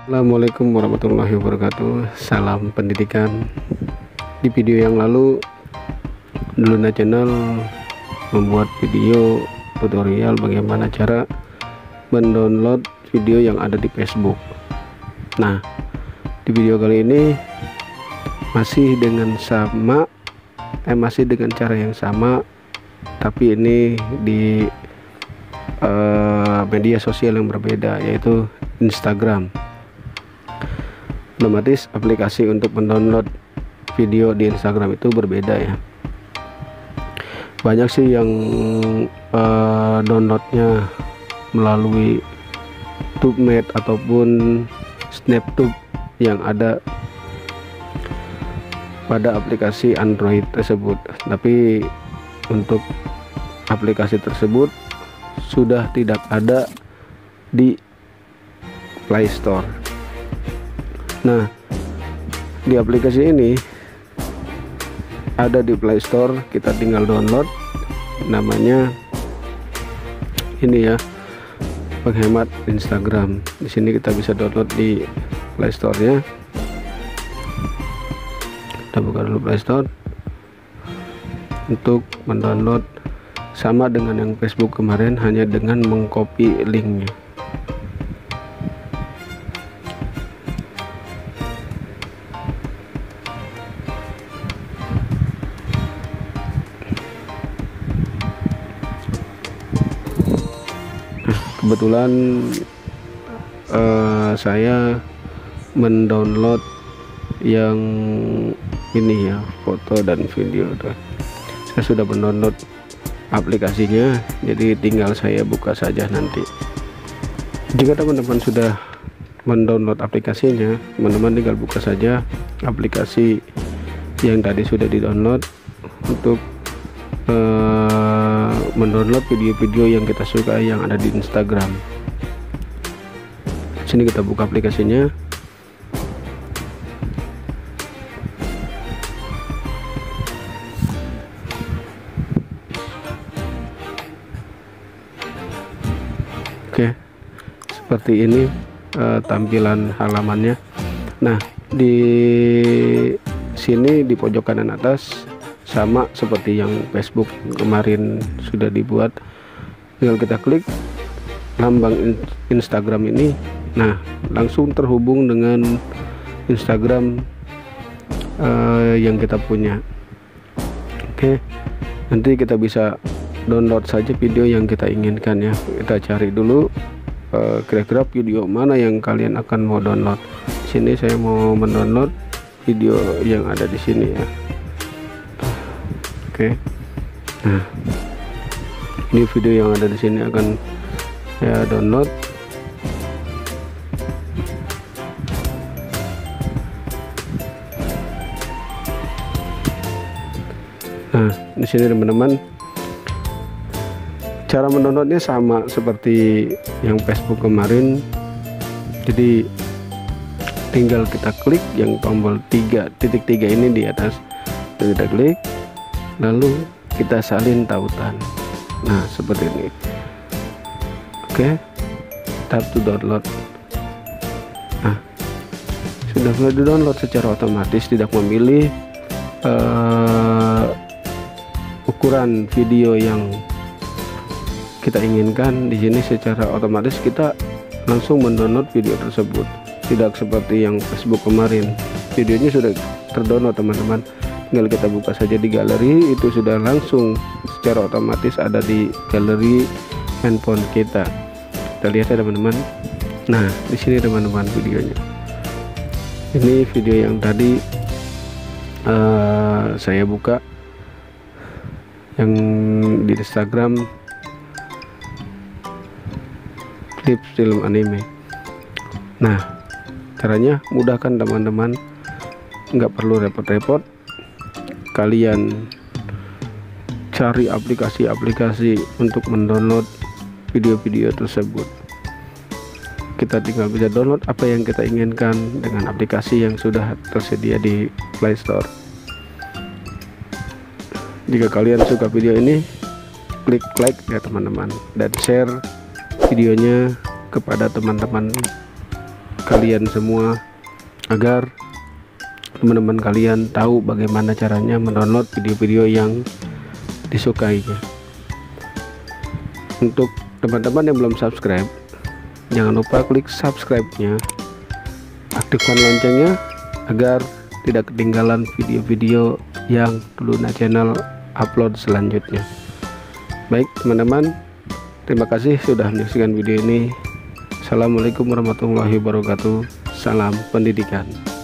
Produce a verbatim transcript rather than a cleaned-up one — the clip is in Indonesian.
Assalamualaikum warahmatullahi wabarakatuh. Salam pendidikan. Di video yang lalu Luna Channel membuat video tutorial bagaimana cara mendownload video yang ada di Facebook. Nah, di video kali ini masih dengan sama eh masih dengan cara yang sama, tapi ini di uh, media sosial yang berbeda, yaitu Instagram. Otomatis aplikasi untuk mendownload video di Instagram itu berbeda ya. Banyak sih yang uh, downloadnya melalui Tubemate ataupun Snaptube yang ada pada aplikasi Android tersebut. Tapi untuk aplikasi tersebut sudah tidak ada di Play Store. Nah, di aplikasi ini ada di Play Store, kita tinggal download. Namanya ini ya, penghemat Instagram. Di sini kita bisa download di Play Store-nya. Kita buka dulu Play Store untuk mendownload, sama dengan yang Facebook kemarin, hanya dengan mengcopy linknya. Kebetulan uh, saya mendownload yang ini ya, foto dan video. Saya sudah mendownload aplikasinya, jadi tinggal saya buka saja nanti. Jika teman-teman sudah mendownload aplikasinya, teman-teman tinggal buka saja aplikasi yang tadi sudah di-download untuk uh, mendownload video-video yang kita suka yang ada di Instagram. Sini kita buka aplikasinya. Oke, seperti ini uh, tampilan halamannya. Nah, di sini di pojok kanan atas sama seperti yang Facebook kemarin sudah dibuat. Tinggal kita klik lambang Instagram ini. Nah, langsung terhubung dengan Instagram uh, yang kita punya. Oke, nanti kita bisa download saja video yang kita inginkan ya. Kita cari dulu kira-kira uh, video mana yang kalian akan mau download. Sini saya mau mendownload video yang ada di sini ya. Oke, nah ini video yang ada di sini akan saya download. Nah, di sini teman-teman, cara mendownloadnya sama seperti yang Facebook kemarin. Jadi tinggal kita klik yang tombol tiga titik tiga ini di atas, dan kita klik, lalu kita salin tautan. Nah, seperti ini. Oke, tap to download. Nah, sudah mulai di download secara otomatis, tidak memilih uh, ukuran video yang kita inginkan. Di sini secara otomatis kita langsung mendownload video tersebut, tidak seperti yang Facebook kemarin. Videonya sudah terdownload teman-teman, tinggal kita buka saja di galeri, itu sudah langsung secara otomatis ada di galeri handphone kita. Kita lihat ya teman-teman. Nah, di sini teman-teman videonya. Ini video yang tadi uh, saya buka yang di Instagram, klip film anime. Nah, caranya mudah kan teman-teman, nggak perlu repot-repot. Kalian cari aplikasi-aplikasi untuk mendownload video-video tersebut. Kita tinggal bisa download apa yang kita inginkan dengan aplikasi yang sudah tersedia di Play Store. Jika kalian suka video ini, klik like ya teman-teman, dan share videonya kepada teman-teman kalian semua agar teman-teman kalian tahu bagaimana caranya mendownload video-video yang disukainya. Untuk teman-teman yang belum subscribe, jangan lupa klik subscribe-nya, aktifkan loncengnya agar tidak ketinggalan video-video yang Luna Channel upload selanjutnya. Baik teman-teman, terima kasih sudah menyaksikan video ini. Assalamualaikum warahmatullahi wabarakatuh. Salam pendidikan.